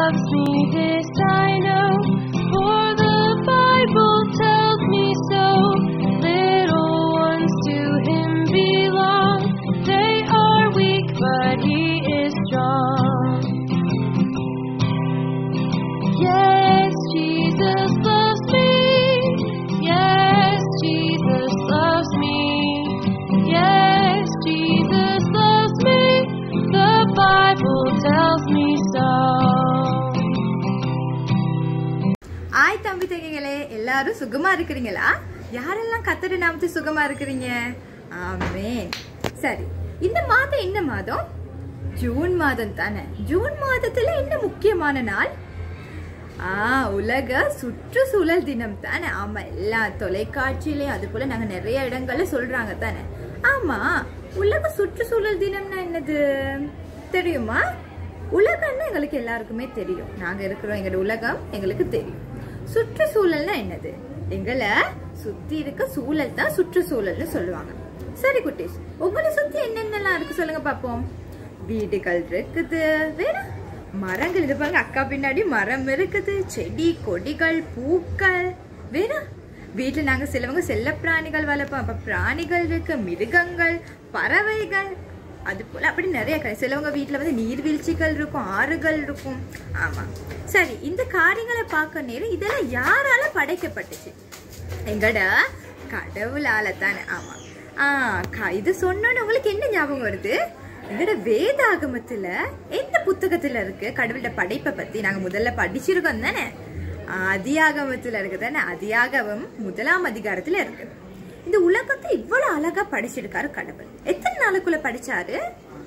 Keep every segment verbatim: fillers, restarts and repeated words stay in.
loves me, this I know, for the Bible tells me so. Little ones to him belong, they are weak but he is strong. Yes, Jesus loves me, yes, Jesus loves me, yes, Jesus loves me, the Bible tells me so. ஆய் தம்பி தங்கைகளே, எல்லாரும் சுகமா இருக்கிறீங்களா? யாரெல்லாம் கர்த்தருடைய நாமத்தில் சுகமா இருக்கிறீங்க? ஆமென். சரி, இந்த மாதம் என்ன மாதம்? ஜூன் மாதம் தானே. ஜூன் மாதத்துல என்ன முக்கியமான நாள்? ஆ உலக சுற்றுச்சூழல் தினம் தானே. ஆமா, எல்லா தொலைக்காட்சியிலயும் அது போல நாங்க நிறைய இடங்கள்ல சொல்றாங்க தானே. ஆமா, உலக சுற்றுச்சூழல் தினம்னா என்னது தெரியுமா? உலகம்னா எங்களுக்கு எல்லாருக்குமே தெரியும். நாங்க இருக்கிறோம், எங்களோட உலகம் எங்களுக்கு தெரியும். சுற்றுச்சூழல்னா என்னது? எங்களை சுத்தி இருக்க சூழல் தான் சுற்றுச்சூழல்னு சொல்லுவாங்க. சரி குட்டீஸ், உங்களை சுத்தி என்னென்னலாம் இருக்கு சொல்லுங்க பாப்போம். வீடுகள் இருக்குது, வேற மரங்கள், இது பாருங்க அக்கா பின்னாடி மரம் இருக்குது, செடி கொடிகள் பூக்கள், வேற வீட்டுல நாங்க சிலவங்க செல்ல பிராணிகள் வளர்ப்போம். அப்ப பிராணிகள் இருக்கு, மிருகங்கள், பறவைகள், அது போல அப்படி நிறைய கிடையாது. சிலவங்க வீட்டுல வந்து நீர்வீழ்ச்சிகள் இருக்கும், ஆறுகள் இருக்கும். ஆமா, சரி, இந்த காரியங்களை பார்க்க நேரம் இதெல்லாம் யாரால படைக்கப்பட்டுச்சு? எங்கட கடவுளால தானே. ஆமா, ஆஹ் இது சொன்னோன்னு உங்களுக்கு என்ன ஞாபகம் வருது? எங்கட வேதாகமத்துல எந்த புத்தகத்துல இருக்கு கடவுளோட படைப்பை பத்தி? நாங்க முதல்ல படிச்சிருக்கோம் தானே. அதியாகமத்துல இருக்கு தானே. அதியாகமம் முதலாம் அதிகாரத்துல இருக்கு. இந்த உலகத்தை இவ்வளவு அழகா படைச்சிருக்காரு கடவுள். எத்தனை நாளுக்குள்ள படிச்சாரு?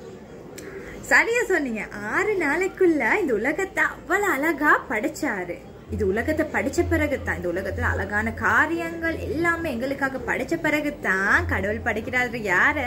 சரியா சொன்னீங்க, ஆறு நாளைக்குள்ள இந்த உலகத்தை அவ்வளவு அழகா படைச்சாரு. இது உலகத்தை படிச்ச பிறகுதான், இந்த உலகத்துல அழகான காரியங்கள் எல்லாமே எங்களுக்காக படிச்ச பிறகுதான் கடவுள் படைக்கிறாரு. யார?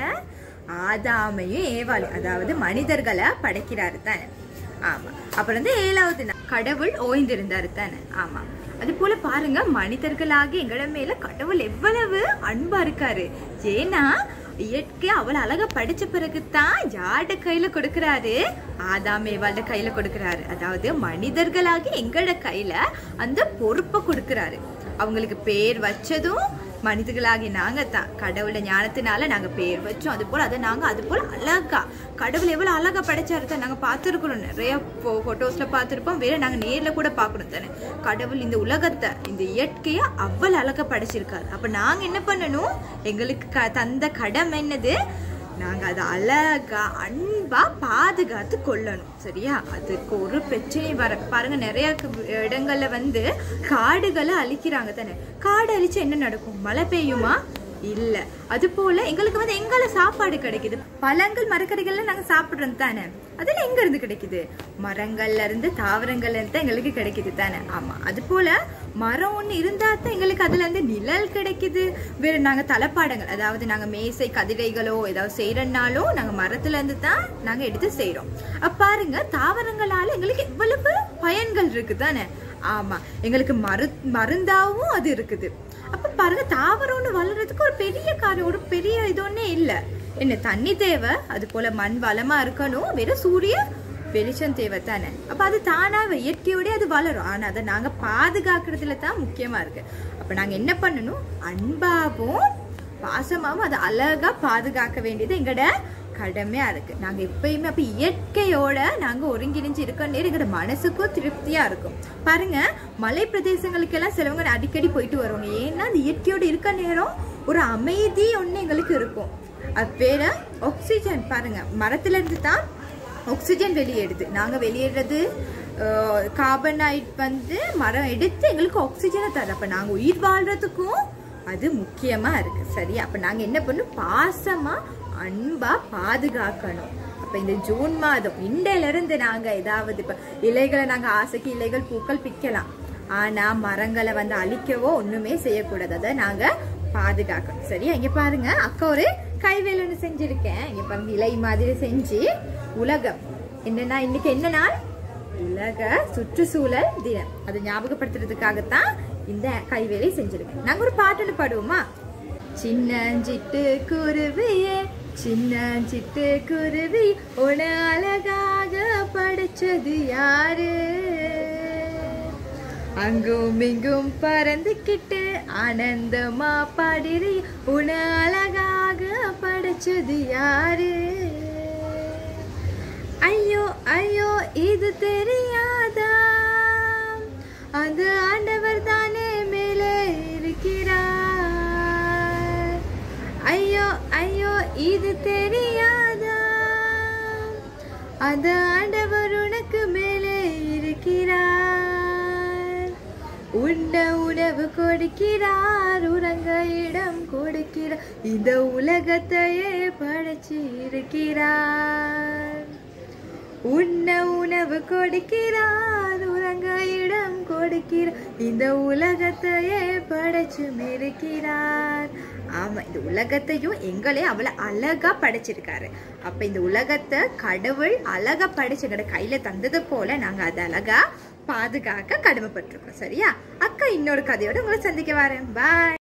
ஆதாமையும் ஏவாளையும், அதாவது மனிதர்களை படைக்கிறாரு தானே. ஆமா, அப்புறம் வந்து ஏழாவது நாள் கடவுள் ஓய்ந்திருந்தாரு தானே. ஆமா, அது போல பாருங்க, மனிதர்களாகி எங்கட மேல கடவுள் எவ்வளவு அன்பா இருக்காரு. ஏன்னா இயற்கை அவ்வளவு அழகா படிச்ச பிறகுதான் யார்ட கையில கொடுக்கறாரு? ஆதாம் ஏவாளோட கையில கொடுக்கறாரு. அதாவது மனிதர்களாகி எங்கட கையில அந்த பொறுப்பை கொடுக்கறாரு. அவங்களுக்கு பேர் வச்சதும் மனிதர்களாகி நாங்க தான். கடவுளோட ஞானத்தினால நாங்க பேர் வச்சோம். அது போல அதை நாங்க அது போல அழகா கடவுள் எவ்வளவு அழகா படைச்சாரு தான் நாங்க பாத்துருக்கணும். நிறைய போட்டோஸ்ல பாத்துருப்போம், வேற நாங்க நேர்ல கூட பாக்கணும் தானே. கடவுள் இந்த உலகத்தை, இந்த இயற்கைய அவ்வளவு அழகா படைச்சிருக்காரு. அப்ப நாங்க என்ன பண்ணணும்? எங்களுக்கு தந்த கடமை என்னது? நாங்க அதை அழகா அன்பா பாதுகாத்து கொள்ளணும். சரியா? அதுக்கு ஒரு பிரச்சனை வர பாருங்க, நிறைய இடங்கள்ல வந்து காடுகளை அழிக்கிறாங்க தானே. காடு அழிச்சு என்ன நடக்கும்? மழை பெய்யுமா? இல்ல. அது போல எங்களுக்கு வந்து எங்கால சாப்பாடு கிடைக்குது? பழங்கள் மரக்கறிகள்ல நாங்க சாப்பிடுறோம் தானே. அதுல எங்க இருந்து கிடைக்குது? மரங்கள்ல இருந்து, தாவரங்கள்ல இருந்து எங்களுக்கு கிடைக்குது தானே. ஆமா, அது போல மரம் ஒண்ணு இருந்தா தான் எங்களுக்கு அதுல இருந்து நிழல் கிடைக்குது. வேற நாங்க தலப்பாடங்கள், அதாவது நாங்க மேசை கதிரைகளோ ஏதாவது செய்யறனாலும் நாங்க மரத்துல இருந்து தான் நாங்க எடுத்து செய்யறோம். அப்ப பாருங்க, தாவரங்களால எங்களுக்கு எவ்வளவு பயன்கள் இருக்கு தானே. ஆமா, எங்களுக்கு மரு மருந்தாவும் அது இருக்குது. அப்ப பாருங்க, தாவரம் ஒண்ணு வளர்றதுக்கு ஒரு பெரிய காரியம், ஒரு பெரிய இது ஒன்னே இல்ல. என்ன தண்ணி தேவை, அது போல மண் வளமா இருக்கணும், வேற சூரிய வெளிச்சம் தேவை தானே. அப்ப அது தானா இயற்கையோட அது வளரும். ஆனா அதை நாங்க பாதுகாக்கிறதுல தான் முக்கியமா இருக்கு. அப்ப நாங்க என்ன பண்ணணும்? அன்பாவும் பாசமாவும் அதை அழகா பாதுகாக்க வேண்டியது எங்கட கடமையா இருக்கு. நாங்க எப்பயுமே அப்ப இயற்கையோட நாங்க ஒருங்கிணைஞ்சு இருக்க நேரம் எங்கட மனசுக்கும் திருப்தியா இருக்கும். பாருங்க, மலை பிரதேசங்களுக்கு எல்லாம் சிலவங்க அடிக்கடி போயிட்டு வருவாங்க. ஏன்னா அந்த இயற்கையோட இருக்க நேரம் ஒரு அமைதி ஒண்ணு எங்களுக்கு இருக்கும். அது பேர ஆக்சிஜன். பாருங்க, மரத்துல இருந்து தான் ஆக்சிஜன் வெளியேடுது. நாங்க வெளியேறது கார்பனைட் வந்து மரம் எடுத்து எங்களுக்கு ஆக்சிஜனை தர. அப்ப நாங்க உயிர் வாழ்றதுக்கும் அது முக்கியமா இருக்கு. சரி, அப்ப நாங்க என்ன பண்ணணும்? பாசமா அன்பா பாதுகாக்கணும். அப்ப இந்த ஜூன் மாதம் இண்டையில இருந்து நாங்க ஏதாவது இப்ப இலைகளை நாங்க ஆசைக்கு இலைகள் பூக்கள் பிக்கலாம். ஆனா மரங்களை வந்து அழிக்கவோ ஒண்ணுமே செய்யக்கூடாது. அதை நாங்க பாதுகாக்கணும். சரியா? இங்க பாருங்க, அக்கா ஒரு கைவேல் ஒண்ணு செஞ்சிருக்கேன். இங்க பாருங்க, இலை மாதிரி செஞ்சு உலகம் என்னன்னா இன்னைக்கு என்ன நாள்? உலக சுற்றுச்சூழல் தினம். அதை ஞாபகப்படுத்துறதுக்காகத்தான் இந்த கைவேலை செஞ்சிருக்கேன். நாங்க ஒரு பாட்டு பாடுவோமா? சின்ன சிட்டு குருவியே சின்ன சிட்டு குருவி உன அழகாக படைச்சது யாரு? அங்கும் இங்கும் பறந்துக்கிட்டு ஆனந்தமா பாடிரி உன அழகாக படைச்சது யாரு? ஐயோ ஐயோ இது தெரியாதா? அந்த ஆண்டவர் தானே மேலே இருக்கிறார். ஐயோ ஐயோ இது தெரியாதா? அந்த ஆண்டவர் உனக்கு மேலே இருக்கிறார். உண்ட உணவு கொடுக்கிறார், உறங்க இடம் கொடுக்கிறார், இந்த உலகத்தையே படைச்சு இருக்கிறார். உண்ண உணவு கொடுக்கிறார், உறங்க இடம் கொடுக்கிறார், இந்த உலகத்தையே படைச்சும் இருக்கிறார். ஆமா, இந்த உலகத்தையும் எங்களே அவ்வளவு அழகா படைச்சிருக்காரு. அப்ப இந்த உலகத்தை கடவுள் அழகா படைச்சு எங்கட கையில தந்தது போல நாங்க அதை அழகா பாதுகாக்க கடமைப்பட்டிருக்கோம். சரியா? அக்கா இன்னொரு கதையோட உங்களை சந்திக்க வரேன். பாய்.